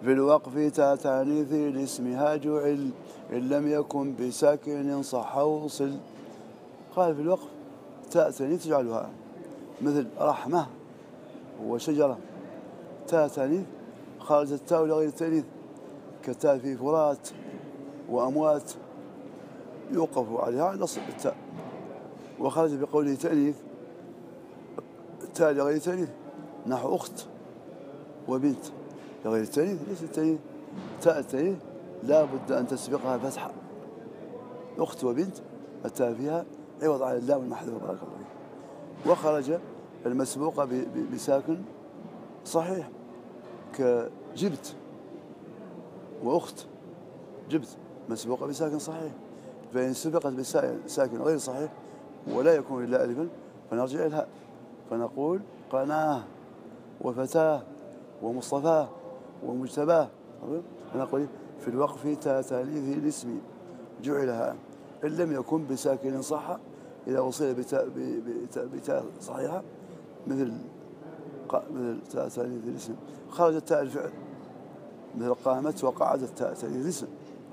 في الوقف تاء تانيث لاسمها جعل إن لم يكن بساكن صح وصل. قال في الوقف تاء تانيث تجعلها مثل رحمة وشجرة، تاء تانيث خرج التاء لغير التانيث، كتاء في فرات وأموات يوقف عليها على نصب التاء. وخرج بقوله تانيث تاء لغير التانيث نحو أخت وبنت لغير التانيث ليس التانيث، تاء التانيث لا بد أن تسبقها فتحة. أخت وبنت التاء فيها عوض على اللام المحذوف بارك الله فيك. وخرج المسبوقة بساكن صحيح كجبت وأخت، جبت مسبوقة بساكن صحيح، فإن سبقت بساكن غير صحيح ولا يكون إلا ألفا فنرجع إلى الهاء فنقول قناه وفتاه ومصطفاه ومجتباه. فنقول في الوقف تاء تانيث الاسم جعل هاء إن لم يكن بساكن صح إذا وصل بتاء صحيحة مثل تاء تانيث الاسم خرجت تاء الفعل مثل قامت وقعدت تاء تانيث الاسم.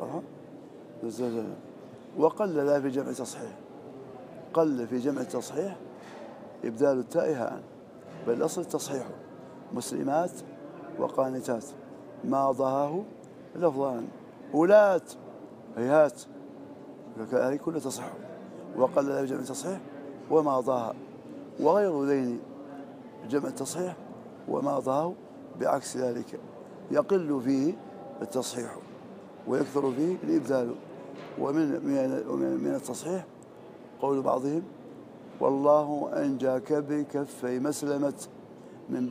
وقل لا في جمع تصحيح، قل في جمع التصحيح إبدال التاء هاء، بل الأصل التصحيح مسلمات وقانتات ما ضهاه لفظان أولات هيهات هذه كلها تصح. وقل لا في جمع التصحيح وما ضاها، وغير ذين جمع التصحيح وما ضاه بعكس ذلك يقل فيه التصحيح ويكثر فيه الإبدال. ومن التصحيح قول بعضهم والله أنجاك بكفي مسلمة من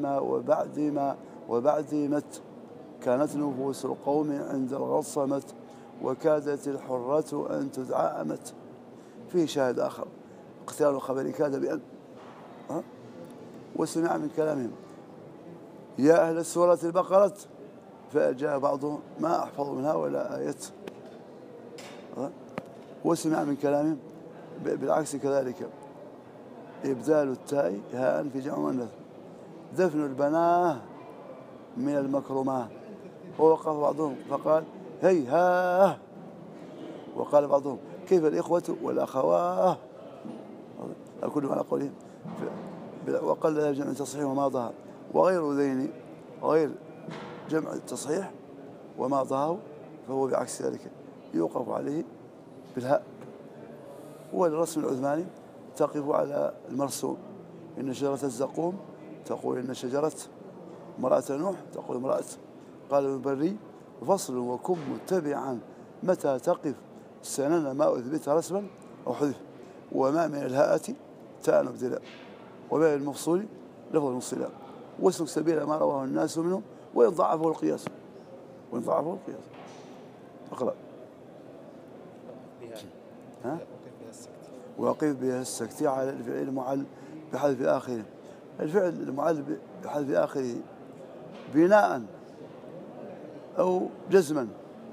بعد مت كانت نفوس القوم عند الغصمت وكادت الحرة أن تدعى أمت. فيه شاهد آخر اقتران الخبر كاد بأن وسمع من كلامهم يا أهل السورة البقرة فأجاء بعضهم ما أحفظ منها ولا آية. وسمع من كلامهم بالعكس كذلك إبدال التاء هاء في جمع مؤنث دفن البناه من المكرمات. ووقف بعضهم فقال هيها، وقال بعضهم كيف الإخوة والأخواه، الكل على قولهم. وقال لا جمع التصحيح وما ظهر، وغير ذين غير جمع التصحيح وما ظهر فهو بعكس ذلك يوقف عليه بالهاء. والرسم العثماني تقف على المرسوم إن شجرة الزقوم تقول إن شجرة امرأة نوح تقول امرأة. قال البري فصل وكن متبعا متى تقف سنن ما أثبت رسما أو حذف. وما من الهاءة تاء ابتلاء وما المفصول لفظ المفصلة واسلك سبيل ما رواه الناس منه وإن ضعفه القياس اقرأ. وقف بها السكت على الفعل المعل بحذف آخره. الفعل المعل بحذف آخره بناء أو جزما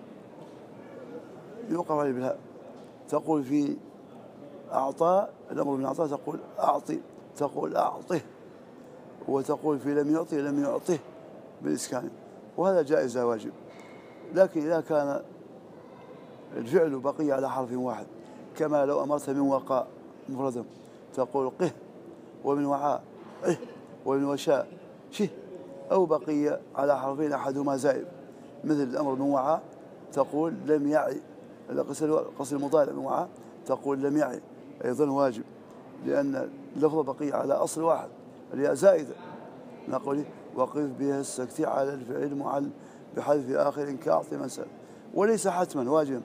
يوقف عليه بالهاء. تقول في أعطى الأمر من أعطى تقول أعطي تقول أعطه، وتقول في لم يعطي لم يعطه بالإسكان، وهذا جائز واجب. لكن إذا كان الفعل بقي على حرف واحد كما لو أمرت من وقاء مفردا تقول قه، ومن وعاء ومن وشاء شه، أو بقي على حرفين أحدهما زائد مثل الأمر من وعاء تقول لم يعي، قصر المضارع من وعاء تقول لم يعي أيضا واجب، لأن اللفظ بقي على أصل واحد الياء زائدة. نقول وقف بها السكت على الفعل المعل بحذف آخر كأعطي مثلا، وليس حتما واجبا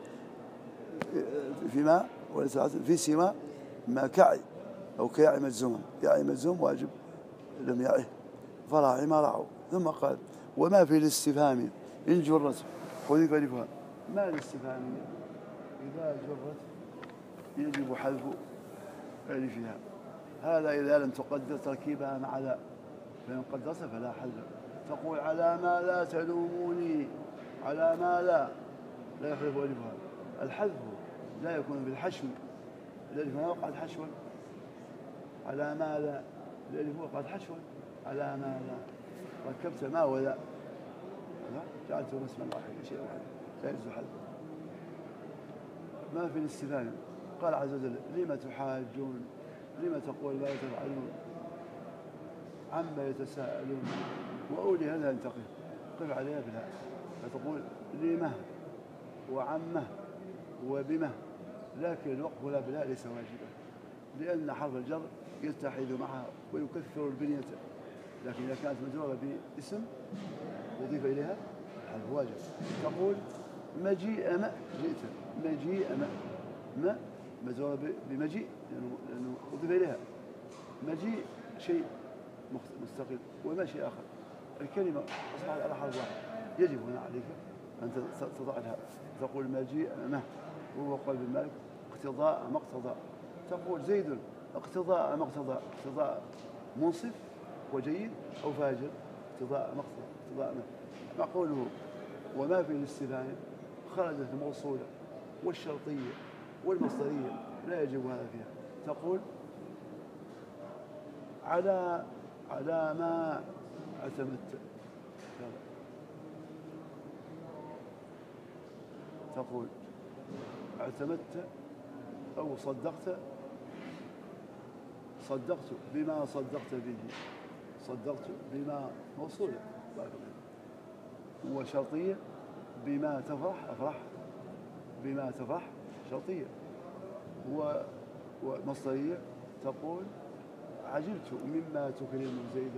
فيما وليس حتما في سما ما كعي أو كيعي مجزوما، يعي مجزوم واجب لم يعي فراعي ما رعوا. ثم قال وما في الاستفهام إن جرت حذف ألفها. ما الاستفهامية إذا جرت يجب حذف ألفها، هذا إذا لم تقدر تركيبها مع لا، فإن قدرت فلا حذف. تقول على ما لا تلوموني، على ما لا يحذف ألفها. الحذف لا يكون بالحشو، الألف ما وقعت حشوا، على ما لا الألف وقعت حشوا، على ما لا ركبت ما ولا جعلته اسما واحدا شيء واحد لا يجوز حذفه. ما في الاستفهام قال عز وجل لم تحاجون لم تقول ما تفعلون عما يتساءلون وأولي هذا ينتقل قف عليها بالهاء فتقول لمه وعمه وبمه، لكن الوقف لا بالهاء ليس واجبا لأن حرف الجر يتحد معها ويكثر البنية، لكن إذا كانت مجرورة باسم أضيف إليها الحرف واجب. تقول مجيء ما جئت مجيء ما مجرورة بمجيء لأنه أضيف إليها. مجيء شيء مستقل وما شيء آخر. الكلمة أصبحت على حرف واحد يجب هنا عليك أن تضع الهاء تقول مجيء ما وهو قول ابن مالك اقتضاء ما اقتضى. تقول زيد اقتضاء ما اقتضى اقتضاء منصف وجيد أو فاجر اقتضاء ما اقتضى اقتضاء ما قوله وما في الاستفهام خرجت الموصولة والشرطية والمصدرية لا يجب هذا فيها. تقول على ما اعتمدت تقول اعتمدت أو صدقت بما صدقت به صدقت بما موصولة وشرطية بما تفرح أفرح بما تفرح شرطية ومصدرية تقول عجبت مما تكرم زيدا.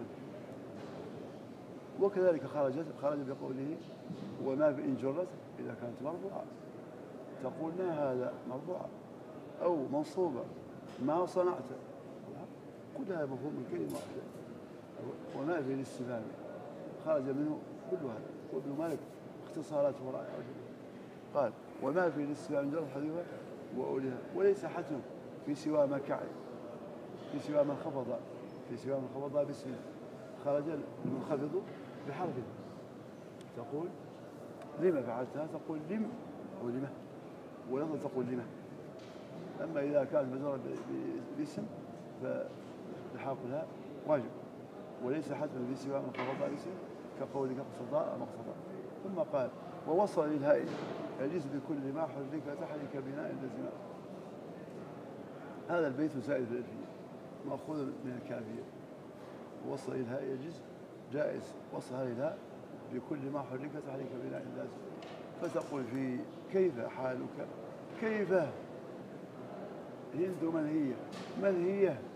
وكذلك خرج بقوله وما بإن جرت إذا كانت مرفوعة تقول ما هذا مرفوعة أو منصوبة ما صنعت كلها مفهوم من كلمة واحدة. وما في الاستفهام خرج منه كل هذا. وابن مالك اختصارات ورائعة قال وما في الاستفهام جرت حذفها وأولها وليس حتم في سوى ما كعب في سوى ما خفض باسمه خرج المنخفض بحرف. تقول لما فعلتها تقول لم ولمه ولما تقول لمه. أما إذا كانت مجرورة باسم فالحاق لها واجب وليس حتما في سوى من خفض باسمه كقولك اقتضاء مقتضى. ثم قال ووصل للهاء يجوز بكل ما حرك تحرك بناء اللازمة. هذا البيت زائد في الألفية مأخوذ من الكافية. ووصل الهاء يجوز جائز وصل الهاء بكل ما حرك تحرك بناء اللازم. فتقول في كيف حالك كيف هند من هي